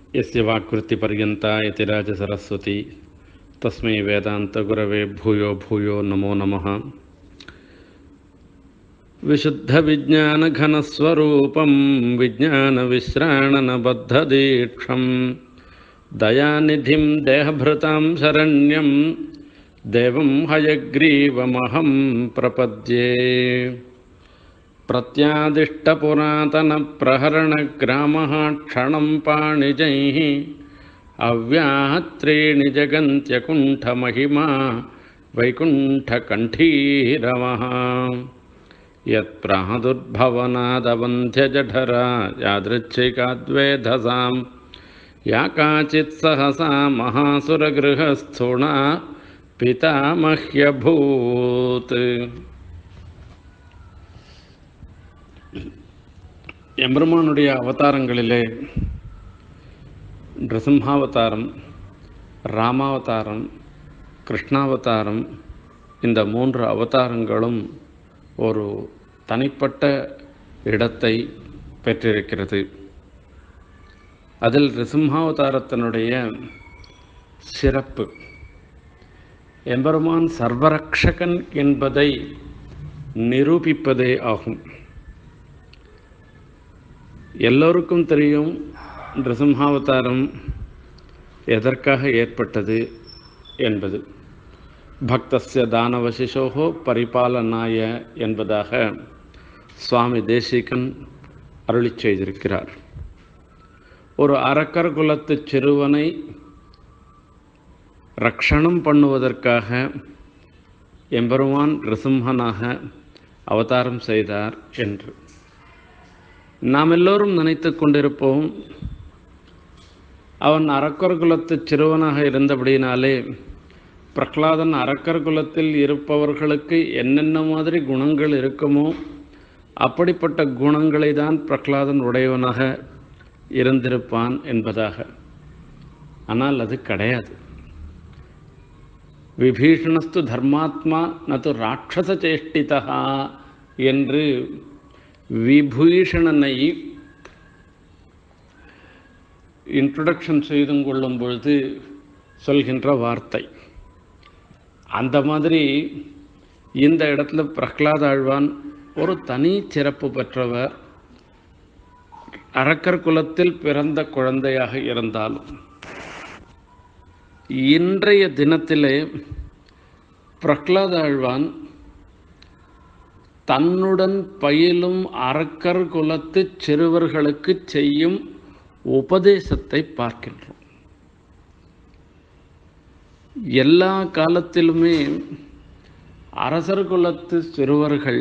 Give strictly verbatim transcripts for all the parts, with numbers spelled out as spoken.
यस्य वाक्कृतिपर्यन्ता यतिराज सरस्वती तस्मै वेदान्तगुरवे भूयो भूयो नमो नमः। विशुद्धविज्ञानघनस्वरूपं विज्ञानविश्राणनबद्धदीक्षं दयानिधिं देहभृतां शरण्यं देवं हयग्रीवमहं प्रपद्ये। प्रत्यादिष्टपुरातनप्रहरणग्रामः क्षणं पाणिजैः अव्याहत्रीणि जगन्त्यकुण्ठमहिमा वैकुण्ठकण्ठीरवः। यत्प्रादुर्भवनादवन्ध्यजठरा यादृच्छिकाद्वेधसां या काचित् सहसा महासुरगृहस्थुणा पितामह्यभूत्। எம்பெருமானுடைய அவதாரங்களிலே நிருசிம்ஹாவதாரம், ராமாவதாரம், கிருஷ்ணாவதாரம், இந்த மூன்று அவதாரங்களும் ஒரு தனிப்பட்ட இடத்தை பெற்றிருக்கிறது. அதில் நிருசிம்ஹாவதாரத்தினுடைய சிறப்பு எம்பெருமான் சர்வரக்ஷகன் என்பதை நிரூபிப்பதே ஆகும். எல்லோருக்கும் தெரியும் நிருசிம்ஹாவதாரம் எதற்காக ஏற்பட்டது என்பது. பக்தஸ்ய தானவசிஷோகோ பரிபாலனாய என்பதாக சுவாமி தேசிகன் அருளி செய்திருக்கிறார். ஒரு அரக்கர் குலத்து சிறுவனை ரக்ஷணம் பண்ணுவதற்காக எம்பெருமான் நிருசிம்ஹனாக அவதாரம் செய்தார் என்று நாம் எல்லோரும் நினைத்து கொண்டிருப்போம். அவன் அரக்கர் குலத்து சிறுவனாக இருந்தபடினாலே பிரகலாதன் அரக்கர் குலத்தில் இருப்பவர்களுக்கு என்னென்ன மாதிரி குணங்கள் இருக்குமோ அப்படிப்பட்ட குணங்களை தான் பிரகலாதன் உடையவனாக இருந்திருப்பான் என்பதாக. ஆனால் அது கிடையாது. விபீஷணஸ்து தர்மாத்மா நது ராட்சச சேஷ்டிதா என்று விபீஷணனை இன்ட்ரொடக்ஷன் செய்து கொள்ளும் பொழுது சொல்கின்ற வார்த்தை. அந்த மாதிரி இந்த இடத்துல பிரகலாத ஆழ்வான் ஒரு தனி சிறப்பு பெற்றவர். அரக்கர் குலத்தில் பிறந்த குழந்தையாக இருந்தாலும் இன்றைய தினத்திலே பிரகலாத ஆழ்வான் தன்னுடன் பயிலும் அரக்கர் குலத்து சிறுவர்களுக்கு செய்யும் உபதேசத்தை பார்க்கின்றோம். எல்லா காலத்திலுமே அரசர் குலத்து சிறுவர்கள்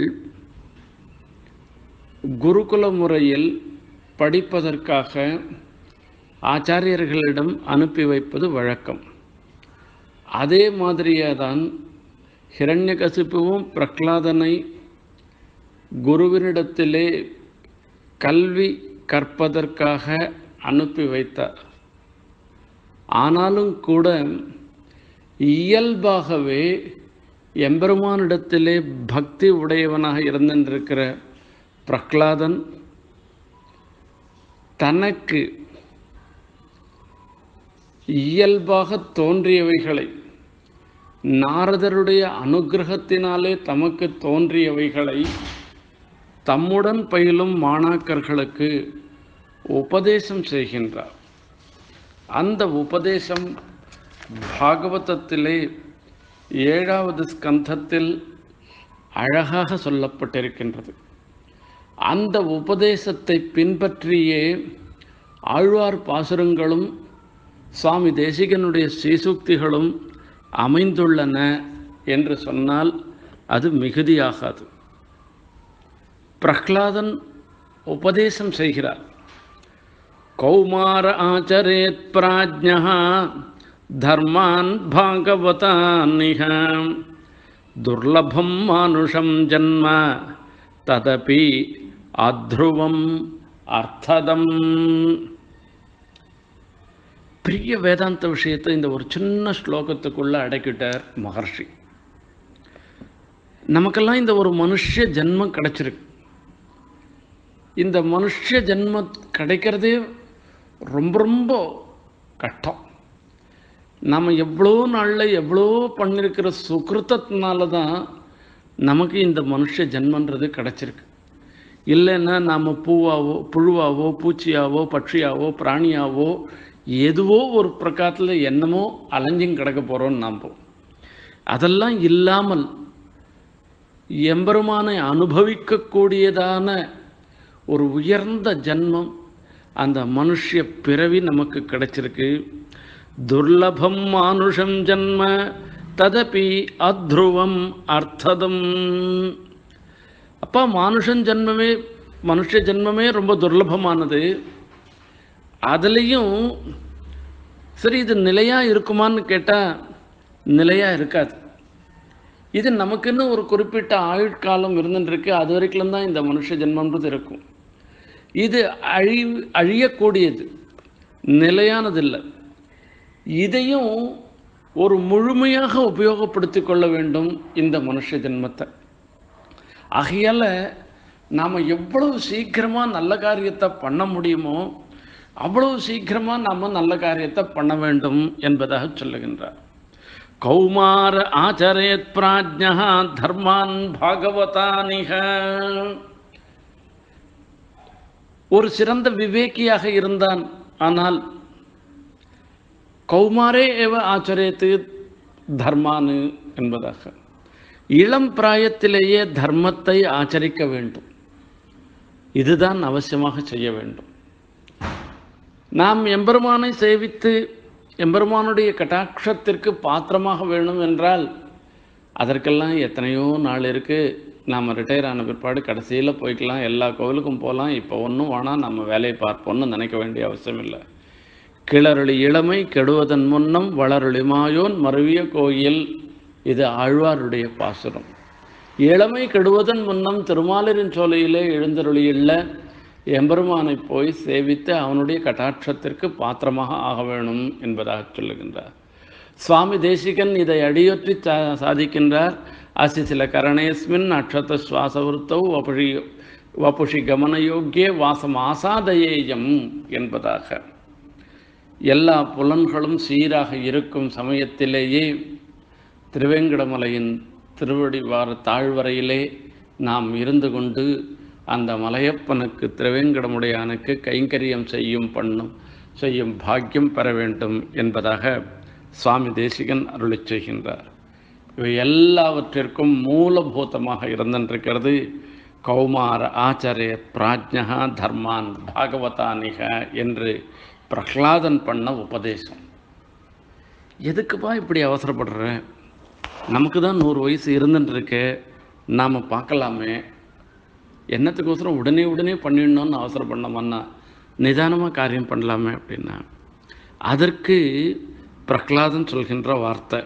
குருகுல முறையில் படிப்பதற்காக ஆச்சாரியர்களிடம் அனுப்பி வைப்பது வழக்கம். அதே மாதிரியே தான் ஹிரண்யகசிபுவும் பிரகலாதனை குருவினிடத்திலே கல்வி கற்பதற்காக அனுப்பி வைத்தார். ஆனாலும் கூட இயல்பாகவே எம்பெருமானிடத்திலே பக்தி உடையவனாக இருந்திருக்கிற பிரகலாதன் தனக்கு இயல்பாக தோன்றியவைகளை, நாரதருடைய அனுகிரகத்தினாலே தமக்கு தோன்றியவைகளை தம்முடன் பயிலும் மாணாக்கர்களுக்கு உபதேசம் செய்கின்றார். அந்த உபதேசம் பாகவதத்திலே ஏழாவது ஸ்கந்தத்தில் அழகாக சொல்லப்பட்டிருக்கின்றது. அந்த உபதேசத்தை பின்பற்றியே ஆழ்வார் பாசுரங்களும் சுவாமி தேசிகனுடைய ஸ்ரீசூக்திகளும் அமைந்துள்ளன என்று சொன்னால் அது மிகுதியாகாது. பிரகலாதன் உபதேசம் செய்கிறார். கௌமார ஆச்சரேத் பிராஜ்ஞः தர்மான் பாகவதான்னிஹ துர்லபம் மானுஷம் ஜன்ம ததபி அத்ருவம் அர்த்ததம். பெரிய வேதாந்த விஷயத்தை இந்த ஒரு சின்ன ஸ்லோகத்துக்குள்ளே அடக்கிட்டார் மகர்ஷி. நமக்கெல்லாம் இந்த ஒரு மனுஷ ஜென்மம் கிடைச்சிருக்கு. இந்த மனுஷ ஜென்மம் கிடைக்கிறதே ரொம்ப ரொம்ப கஷ்டம். நாம் எவ்வளோ நாளில் எவ்வளோ பண்ணியிருக்கிற சுகிருத்தத்தினால தான் நமக்கு இந்த மனுஷ ஜென்மன்றது கிடச்சிருக்கு. இல்லைன்னா நாம் பூவாவோ புழுவாவோ பூச்சியாவோ பட்சியாவோ பிராணியாவோ எதுவோ ஒரு பிரகாரத்தில் என்னமோ அலைஞ்சும் கிடக்க போகிறோன்னு நாம். அதெல்லாம் இல்லாமல் எம்பெருமானை அனுபவிக்கக்கூடியதான ஒரு உயர்ந்த ஜன்மம் அந்த மனுஷ பிறவி நமக்கு கிடைச்சிருக்கு. துர்லபம் மானுஷம் ஜன்ம ததபி அத்ருவம் அர்த்ததம். அப்பா மானுஷன் ஜன்மமே மனுஷ ஜன்மமே ரொம்ப துர்லபமானது. அதுலேயும் சரி இது நிலையாக இருக்குமான்னு கேட்டால் நிலையாக இருக்காது. இது நமக்குன்னு ஒரு குறிப்பிட்ட ஆயுட்காலம் இருந்துருக்கு. அது வரைக்கும் தான் இந்த மனுஷ ஜென்மன்றது இருக்கும். இது அழி அழியக்கூடியது, நிலையானதில்லை. இதையும் ஒரு முழுமையாக உபயோகப்படுத்தி கொள்ள வேண்டும் இந்த மனுஷ ஜென்மத்தை. ஆகையால் நாம் எவ்வளவு சீக்கிரமாக நல்ல காரியத்தை பண்ண முடியுமோ அவ்வளவு சீக்கிரமாக நாம் நல்ல காரியத்தை பண்ண வேண்டும் என்பதாக சொல்லுகின்றார். கௌமார ஆச்சரேத் பிராஜ்ஞா தர்மான் பாகவதானிக. ஒரு சிறந்த விவேக்கியாக இருந்தான். ஆனால் கௌமாரே ஏவ ஆச்சரேத்து தர்மானு என்பதாக இளம் பிராயத்திலேயே தர்மத்தை ஆச்சரிக்க வேண்டும். இதுதான் அவசியமாக செய்ய வேண்டும். நாம் எம்பெருமானை சேவித்து எம்பெருமானுடைய கட்டாட்சத்திற்கு பாத்திரமாக வேணும் என்றால் அதற்கெல்லாம் எத்தனையோ நாள் இருக்குது. நாம் ரிட்டையர் ஆன பிற்பாடு கடைசியில் போய்க்கலாம், எல்லா கோவிலுக்கும் போகலாம், இப்போ ஒன்றும் வேணாம், நம்ம வேலையை பார்ப்போம்னு நினைக்க வேண்டிய அவசியம் இல்லை. கிளறொளி இளமை கெடுவதன் முன்னம் வளரொளி மாயோன் மருவிய கோயில். இது ஆழ்வாருடைய பாசுரம். இளமை கெடுவதன் முன்னம் திருமாலின் சோலையிலே எழுந்தருளியுள்ள எம்பெருமானை போய் சேவித்து அவனுடைய கட்டாட்சத்திற்கு பாத்திரமாக ஆக வேணும் என்பதாக சொல்லுகின்றார். சுவாமி தேசிகன் இதை அடியொற்றி சாதிக்கின்றார். அசி சில கரணேஸ்மின் அக்ஷத சுவாசவருத்தௌ வபுஷி வபுஷி கமனயோக்கிய வாசம் ஆசாதயேயம் என்பதாக. எல்லா புலன்களும் சீராக இருக்கும் சமயத்திலேயே திருவேங்கடமலையின் திருவடிவார தாழ்வரையிலே நாம் இருந்து கொண்டு அந்த மலையப்பனுக்கு திருவேங்கடமுடையானுக்கு கைங்கரியம் செய்யும் பண்ணும் செய்யும் பாக்கியம் பெற வேண்டும் என்பதாக சுவாமி தேசிகன் அருளி செய்கின்றார். இவை எல்லாவற்றிற்கும் மூலபூதமாக இருந்திருக்கிறது கௌமார ஆச்சரிய பிராஜ்ஞா தர்மான் பாகவதானிக என்று பிரகலாதன் பண்ண உபதேசம். எதுக்குப்பா இப்படி அவசரப்படுற? நமக்கு தான் நூறு வயசு இருந்துட்டுருக்கு, நாம் பார்க்கலாமே, என்னத்துக்கோசரம் உடனே உடனே பண்ணிடணும்னு அவசரம் பண்ணோம்னா நிதானமாக காரியம் பண்ணலாமே அப்படின்னா அதற்கு பிரகலாதன் சொல்கின்ற வார்த்தை,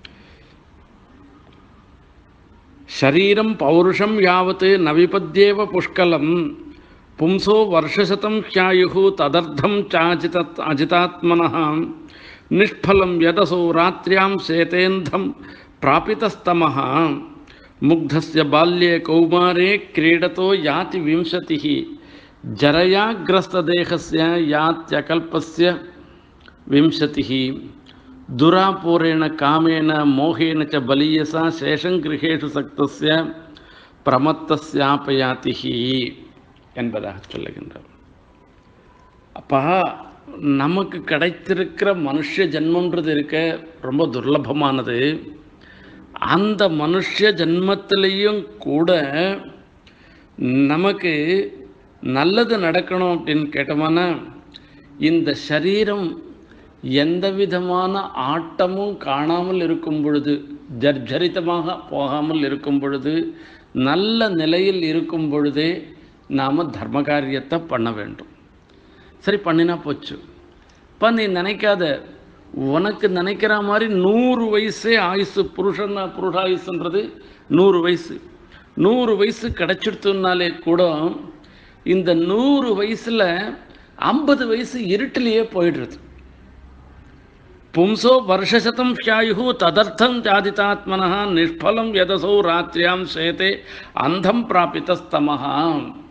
ஷரீரம் பௌருஷம் யாவத் நவிபத்யேவ புஷ்கலம் பும்சோ வருஷசதம் ஹ்யாயுஹு ததர்த்தம் சாஜித அஜிதாத்மனः நிஷ்பலம் யதசோ ராத்ர்யாம் சேதேந்தம் பிராபிதஸ்தமः முக்தஸ்ய பால்யே கௌமாரே கிரீடதோ யாதி விம்சதிः ஜரயாக்ரஸ்ததேகஸ்ய யாத்யகல்பஸ்ய விம்சதிः துராபூரேண காமேன மோகேன ச பலியசா சேஷங்கிருஹேஷு சக்தஸ்ய பிரமத்தஸ்யாபயாதிஹி என்பதாக சொல்லுகின்றார். அப்பா நமக்கு கிடைத்திருக்கிற மனுஷ ஜென்மன்றது இருக்க ரொம்ப துர்லபமானது. அந்த மனுஷ ஜென்மத்திலையும் கூட நமக்கு நல்லது நடக்கணும் அப்படின்னு கேட்டோம்னா இந்த சரீரம் எந்த விதமான ஆட்டமும் காணாமல் இருக்கும் பொழுது, ஜர்ஜரித்தமாக போகாமல் இருக்கும் பொழுது, நல்ல நிலையில் இருக்கும் பொழுதே நாம் தர்ம காரியத்தை பண்ண வேண்டும். சரி பண்ணினா போச்சு. இப்போ நீ நினைக்காத, உனக்கு நினைக்கிற மாதிரி நூறு வயசே ஆயுசு, புருஷன் புருஷாயுசுன்றது நூறு வயசு. நூறு வயசு கிடைச்சிடுத்துனாலே கூட இந்த நூறு வயசில் ஐம்பது வயசு இருட்டிலேயே போயிடுறது. பும்சோ வருஷசதம் ஹ்யாயுஹு ததர்த்தம் ஜாதிதாத்மனः நிஷ்பலம் யதசோ ராத்ரியாம் சேதே அந்தம் பிராபிதஸ்தமஹ.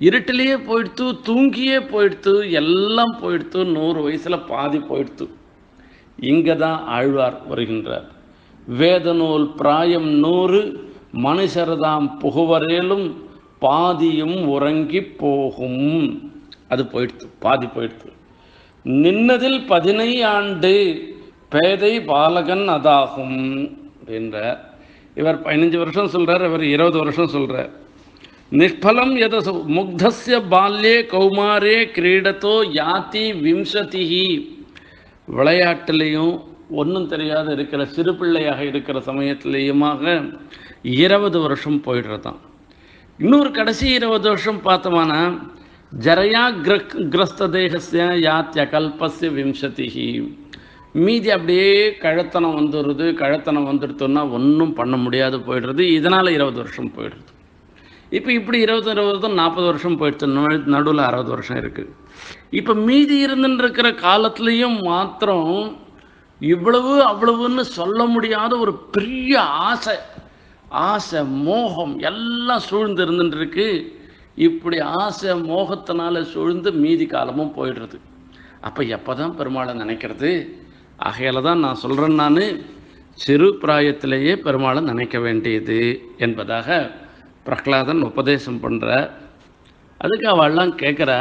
இருட்டிலேயே போயிடுத்து, தூங்கியே போயிடுத்து, எல்லாம் போயிடுத்து, நூறு வயசில் பாதி போயிடுத்து. இங்கே தான் ஆழ்வார் வருகின்றார். வேதநூல் பிராயம் நூறு மனுஷர்தாம் புகுவரேலும் பாதியும் உறங்கி போகும். அது போயிடுத்து, பாதி போயிடுத்து. நின்னதில் பதினை ஆண்டு பேதை பாலகன் அதாகும் அப்படின்ற இவர் பதினஞ்சு வருஷம் சொல்கிறார், இவர் இருபது வருஷம் சொல்கிறார். நிஷ்பலம் எத முக்தஸ்ய பால்யே கௌமாரே கிரீடத்தோ யாத்தி விம்சதிஹி. விளையாட்டுலேயும் ஒன்றும் தெரியாத இருக்கிற சிறு பிள்ளையாக இருக்கிற சமயத்திலேயுமாக இருபது வருஷம் போயிடுறதான். இன்னொரு கடைசி இருபது வருஷம் பார்த்தோம்னா ஜரையா கிர கிரஸ்த தேகஸ்ய யாத்திய கல்பஸ்ய விம்சதிஹி. மீதி அப்படியே கழத்தனம் வந்துடுறது. கழத்தனம் வந்துடுத்தோன்னா ஒன்றும் பண்ண முடியாது போயிடுறது. இதனால் இருபது வருஷம் போயிடுறது. இப்போ இப்படி இருபது இருபது நாற்பது வருஷம் போயிடுச்சு. நடுவில் அறுபது வருஷம் இருக்குது. இப்போ மீதி இருந்துன்னு இருக்கிற காலத்துலேயும் மாத்திரம் இவ்வளவு அவ்வளவுன்னு சொல்ல முடியாத ஒரு பெரிய ஆசை, ஆசை மோகம் எல்லாம் சூழ்ந்து இருந்துருக்கு. இப்படி ஆசை மோகத்தினால சூழ்ந்து மீதி காலமும் போயிடுறது. அப்போ எப்போ தான் பெருமாளை நினைக்கிறது? ஆகையால் தான் நான் சொல்கிறேன், நான் சிறு பிராயத்திலேயே பெருமாளை நினைக்க வேண்டியது என்பதாக பிரகலாதன் உபதேசம் பண்ணுற. அதுக்கு அவள்லாம் கேட்குறா,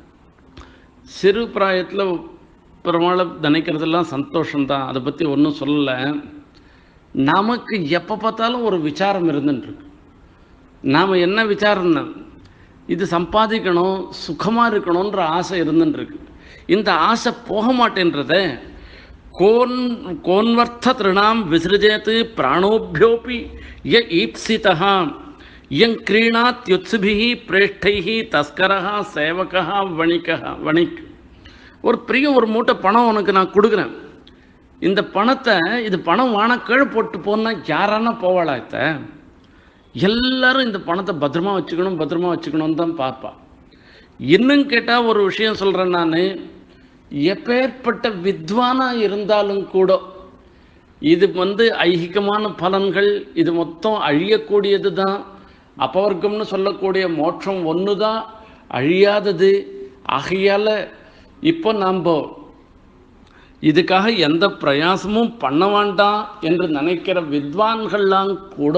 சிறு பிராயத்தில் பெருமாளை நினைக்கிறதெல்லாம் சந்தோஷம்தான், அதை பற்றி ஒன்றும் சொல்லலை. நமக்கு எப்போ பார்த்தாலும் ஒரு விசாரம் இருந்துட்டுருக்கு. நாம் என்ன விசாரம்னா, இது சம்பாதிக்கணும், சுகமாக இருக்கணுன்ற ஆசை இருந்துட்டுருக்கு. இந்த ஆசை போக மாட்டேன்றத கோன் கோன்வர்த்த திருணாம் விசிருஜேத்து பிராணோபியோபி ய ஈப்சிதா யங் கிரீணாத்யுத்சுபிஹி பிரேஷ்டைஹி தஸ்கரஹா சேவகா வணிகா வணிக். ஒரு பெரிய ஒரு மூட்டை பணம் உனக்கு நான் கொடுக்குறேன். இந்த பணத்தை இது பணம் வான கீழே போட்டு போனால் யாரானா போவாளா? இத்த எல்லாரும் இந்த பணத்தை பத்திரமா வச்சுக்கணும் பத்திரமா வச்சுக்கணும்னு தான் பார்ப்பா. இன்னும் கேட்டால் ஒரு விஷயம் சொல்கிறேன், நான் எப்பேற்பட்ட வித்வானாக இருந்தாலும் கூட இது வந்து ஐகிகமான பலன்கள், இது மொத்தம் அழியக்கூடியது தான். அபவர்க்கம்னு சொல்லக்கூடிய மோட்சம் ஒன்று தான் அழியாதது. ஆகையால் இப்போ நாம் இதுக்காக எந்த பிரயாசமும் பண்ண வேண்டாம் என்று நினைக்கிற வித்வான்கள்லாம் கூட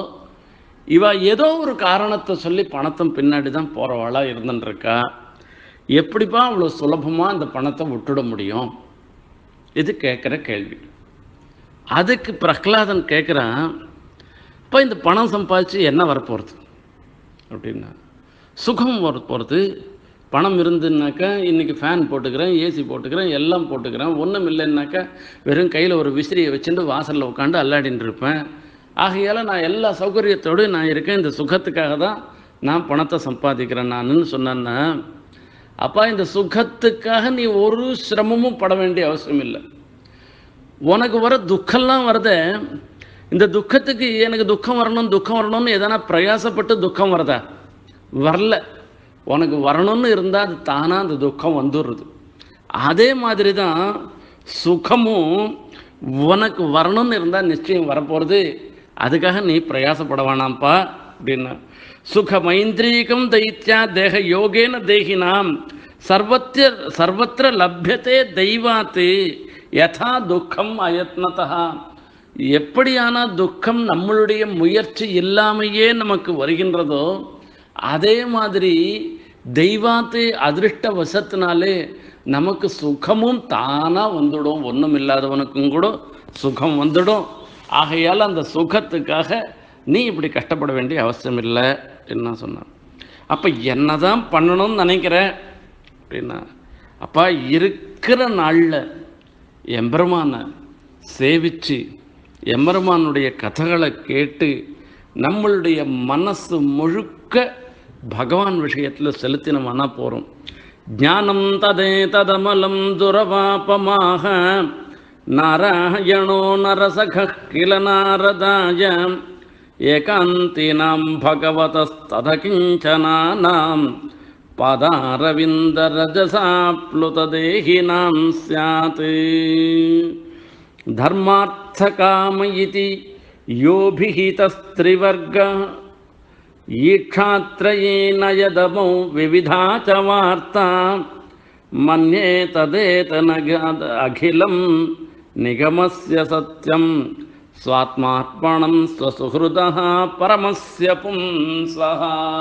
இவ ஏதோ ஒரு காரணத்தை சொல்லி பணத்தின் பின்னாடி தான் போகிறவாளாக இருந்துட்டுருக்கா. எப்படிப்பா அவ்வளோ சுலபமாக இந்த பணத்தை விட்டுட முடியும்? இது கேட்குற கேள்வி. அதுக்கு பிரகலாதன் கேட்குறான், இப்போ இந்த பணம் சம்பாதிச்சு என்ன வரப்போகிறது அப்படின்னா, சுகம் வர போகிறது. பணம் இருந்துன்னாக்கா இன்றைக்கி ஃபேன் போட்டுக்கிறேன், ஏசி போட்டுக்கிறேன், எல்லாம் போட்டுக்கிறேன். ஒன்றும் இல்லைன்னாக்கா வெறும் கையில் ஒரு விசிறியை வச்சுட்டு வாசலில் உட்காந்து அல்லாடின்னு இருப்பேன். ஆகையால் நான் எல்லா சௌகரியத்தோடு நான் இருக்கேன். இந்த சுகத்துக்காக தான் நான் பணத்தை சம்பாதிக்கிறேன் நானுன்னு சொன்னேன்னா, அப்பா இந்த சுகத்துக்காக நீ ஒரு சிரமமும் பட வேண்டிய அவசியம் இல்லை. உனக்கு வர துக்கம்லாம் வருத, இந்த துக்கத்துக்கு எனக்கு துக்கம் வரணும் துக்கம் வரணும்னு எதனா பிரயாசப்பட்டு துக்கம் வருதா? வரல. உனக்கு வரணும்னு இருந்தால் அது தானாக அந்த துக்கம் வந்துடுறது. அதே மாதிரி தான் சுகமும் உனக்கு வரணும்னு இருந்தால் நிச்சயம் வரப்போகிறது. அதுக்காக நீ பிரயாசப்பட வேணாம்ப்பா அப்படின்னா, சுகமைந்திரீகம் தைத்தியா தேக யோகேன தேகினாம் சர்வத்திர சர்வத்திர லப்யத்தே தெய்வாத்து யதா துக்கம் அயத்னதா. எப்படியான துக்கம் நம்மளுடைய முயற்சி இல்லாமையே நமக்கு வருகின்றதோ அதே மாதிரி தெய்வாத்து அதிருஷ்ட வசத்தினாலே நமக்கு சுகமும் தானாக வந்துடும். ஒன்றும் இல்லாதவனுக்கும் கூட சுகம் வந்துடும். ஆகையால் அந்த சுகத்துக்காக நீ இப்படி கஷ்டப்பட வேண்டிய அவசியம் இல்லை என்ன சொன்னான். அப்போ என்ன தான் பண்ணணும்னு நினைக்கிற அப்படின்னா, அப்பா இருக்கிற நாளில் எம்பெருமானை சேவித்து எம்பெருமானுடைய கதைகளை கேட்டு நம்மளுடைய மனசு முழுக்க பகவான் விஷயத்தில் செலுத்தினோம்னா போகிறோம். ஞானம் ததே ததமலம் துரவாபமாக நாராயணோ நரசக கில நாரதாய ஏகாந்தினாம் பகவதஸ்ததகிஞ்சனானாம் பாதாரவிந்தரஜசாப்ளுததேஹினாம் ஸ்யாத். தர்மார்த்தகாம இதி யோபிஹிதஸ்திரிவர்க ஈக்ஷாத்ரயேன யதமோ விவிதா ச வார்த்தா மன்யே ததேதன அகிலம் நிகமஸ்ய சத்யம் ஸ்வாத்மார்ப்பணம் ஸ்வசுஹ்ருதः பரமஸ்ய பும்சः.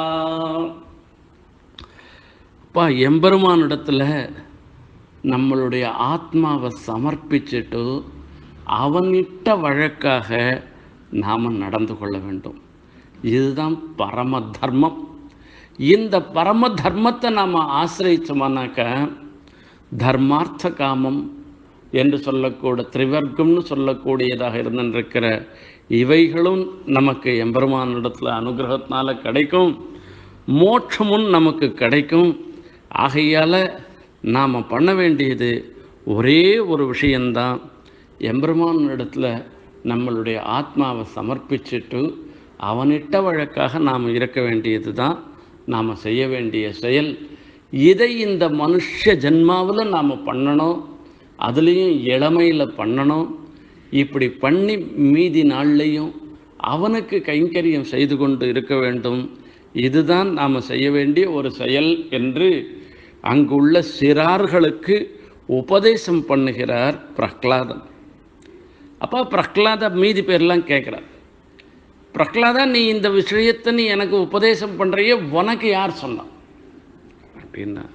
அப்பா, எம்பெருமானிடத்தில் நம்மளுடைய ஆத்மாவை சமர்ப்பிச்சுட்டு அவனிட்ட வழக்காக நாம் நடந்து கொள்ள வேண்டும். இதுதான் பரம தர்மம். இந்த பரம தர்மத்தை நாம் ஆசிரியச்சோம்னாக்க தர்மார்த்த காமம் என்று சொல்லக்கூட திரிவர்க்கம்னு சொல்லக்கூடியதாக இருந்திருக்கிற இவைகளும் நமக்கு எம்பெருமானிடத்தில் அனுகிரகத்தினால கிடைக்கும், மோட்சமும் நமக்கு கிடைக்கும். ஆகையால் நாம் பண்ண வேண்டியது ஒரே ஒரு விஷயந்தான், எம்பெருமானிடத்தில் நம்மளுடைய ஆத்மாவை சமர்ப்பிச்சுட்டு அவனிட்ட வழக்காக நாம் இருக்க வேண்டியது தான் நாம் செய்ய வேண்டிய செயல். இதை இந்த மனுஷ ஜென்மாவில் நாம் பண்ணணும், அதுலேயும் இளமையில் பண்ணணும். இப்படி பண்ணி மீதி நாள்லையும் அவனுக்கு கைங்கரியம் செய்து கொண்டு இருக்க வேண்டும். இதுதான் நாம் செய்ய வேண்டிய ஒரு செயல் என்று அங்குள்ள சிறார்களுக்கு உபதேசம் பண்ணுகிறார் பிரஹ்லாதன். அப்போ பிரஹ்லாத மீதி பேர்லாம் கேட்குறார், பிரஹ்லாதா, நீ இந்த விஷயத்தை நீ எனக்கு உபதேசம் பண்ணுறையே, உனக்கு யார் சொன்னான் அப்படின்னா,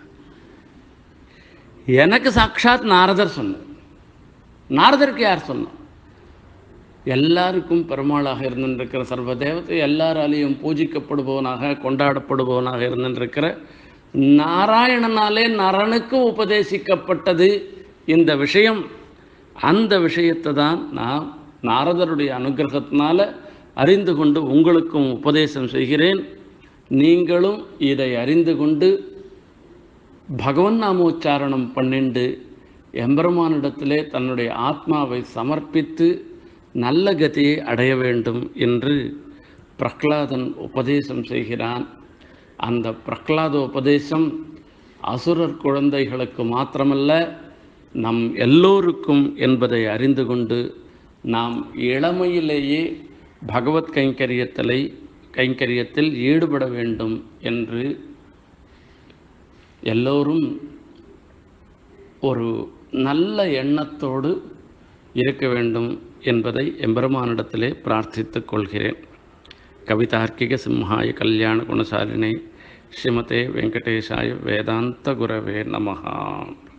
எனக்கு சாட்சாத் நாரதர் சொன்னார். நாரதருக்கு யார் சொன்னான்? எல்லாருக்கும் பெருமாளாக இருந்திருக்கிற சர்வதேவத்தை எல்லாராலையும் பூஜிக்கப்படுபவனாக கொண்டாடப்படுபவனாக இருந்திருக்கிற நாராயணனாலே நரனுக்கு உபதேசிக்கப்பட்டது இந்த விஷயம். அந்த விஷயத்தை தான் நான் நாரதருடைய அனுகிரகத்தினால அறிந்து கொண்டு உங்களுக்கும் உபதேசம் செய்கிறேன். நீங்களும் இதை அறிந்து கொண்டு பகவன் நாமோச்சாரணம் பண்ணிண்டு எம்பெருமானிடத்திலே தன்னுடைய ஆத்மாவை சமர்ப்பித்து நல்ல கதியை அடைய வேண்டும் என்று பிரஹ்லாதன் உபதேசம் செய்கிறான். அந்த பிரஹ்லாத உபதேசம் அசுரர் குழந்தைகளுக்கு மாத்திரமல்ல, நம் எல்லோருக்கும் என்பதை அறிந்து கொண்டு நாம் இளமையிலேயே பகவத் கைங்கரியத்திலே கைங்கரியத்தில் ஈடுபட வேண்டும் என்று எல்லோரும் ஒரு நல்ல எண்ணத்தோடு இருக்க வேண்டும் என்பதை எம்பெருமானிடத்திலே பிரார்த்தித்துக் கொள்கிறேன். கவிதார்க்கிக சிம்ஹாய கல்யாண குணசாலினே ஸ்ரீமதே வெங்கடேஷாய வேதாந்த குரவே நமஹா.